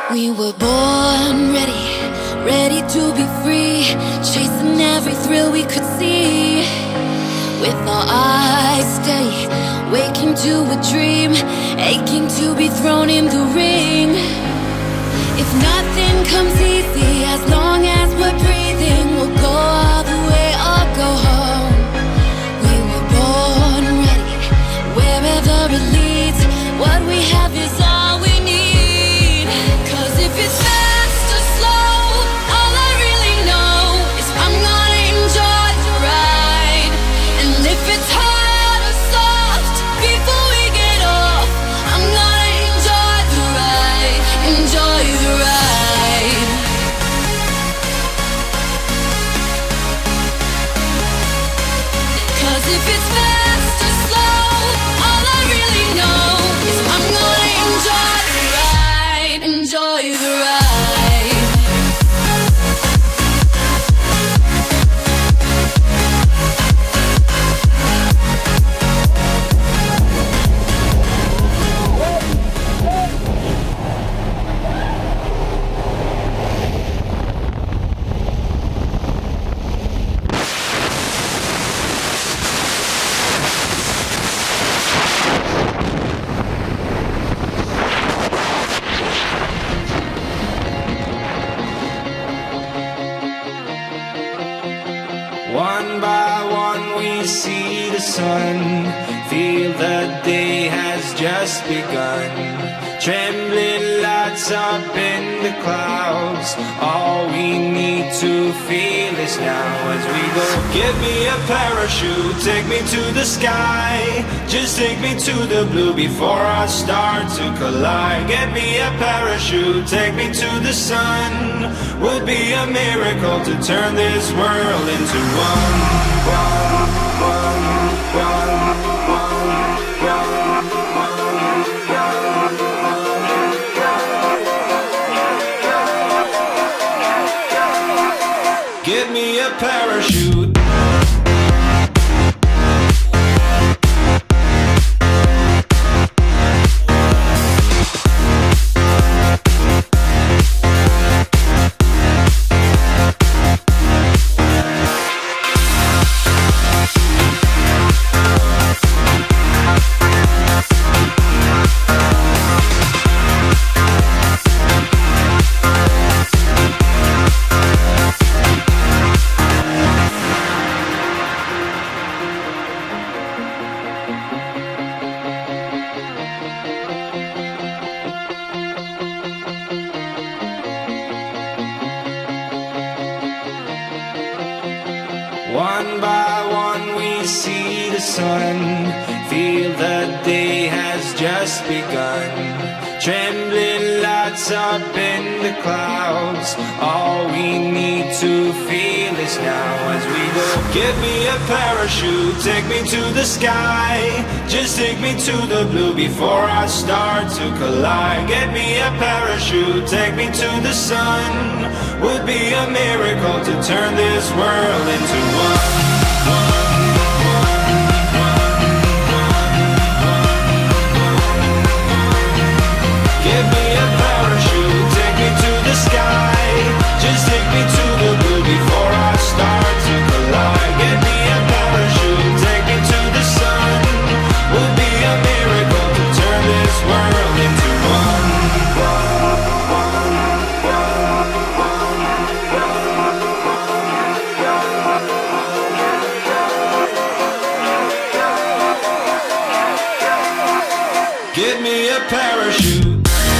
We were born ready, ready to be free, chasing every thrill we could see. With our eyes steady, waking to a dream, aching to be thrown in the ring. If nothing comes easy, as long as we're breathing, we'll go all the way or go home. We were born ready, wherever it leads, what we have is all we need. 'Cause if it's fast or slow, all I really know is I'm gonna enjoy the ride. And if it's hard or soft, before we get off, I'm gonna enjoy the ride, enjoy the ride. 'Cause if it's fast or slow, all I really know is I'm gonna enjoy the ride, enjoy the ride. One by one we see the sun, feel the day has just begun. Trembling lights up in the clouds, all we need to feel is now as we go. Give me a parachute, take me to the sky, just take me to the blue before I start to collide. Get me a parachute, take me to the sun, would be a miracle to turn this world into one. Give me a parachute. One by one we see the sun, feel the day has just begun. Trembling lights up in the clouds, all we need to feel is now as we go. Give me a parachute, take me to the sky, just take me to the blue before I start to collide. Get me a parachute, take me to the sun, would be a miracle to turn this world into one. Give me a parachute, take me to the sky, just take me to the blue before I start to collide. Give me a parachute, take me to the sun, would be a miracle to turn this world into one. Give me a parachute.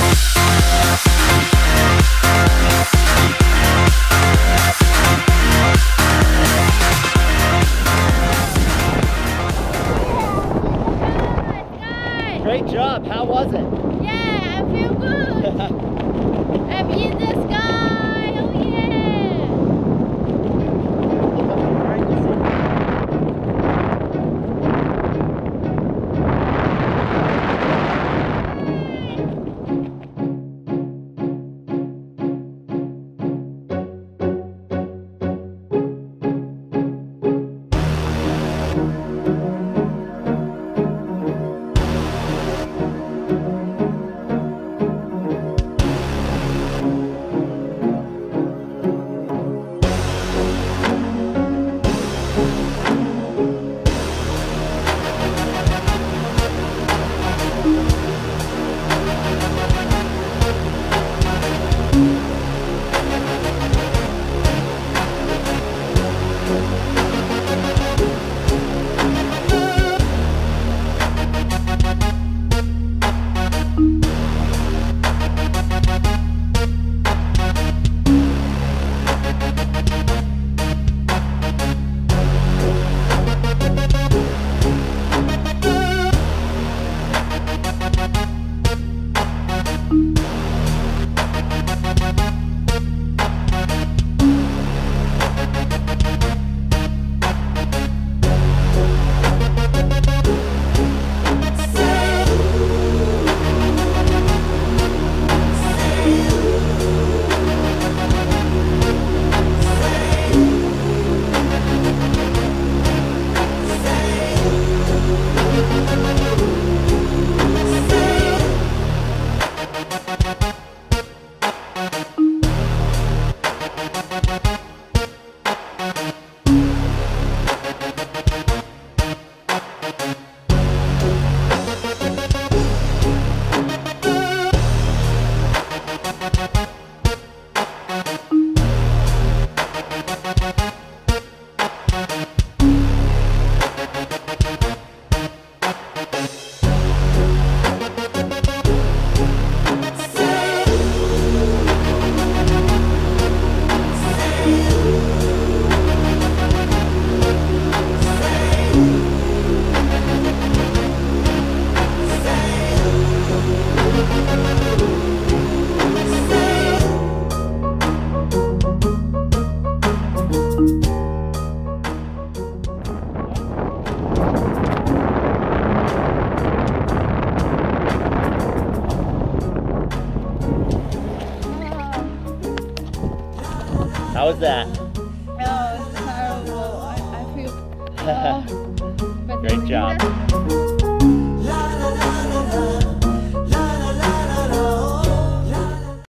Great job. How was it? Yeah, I feel good. I'm in the sky. Oh yeah. How was that? Oh, it's terrible. I feel. Great job.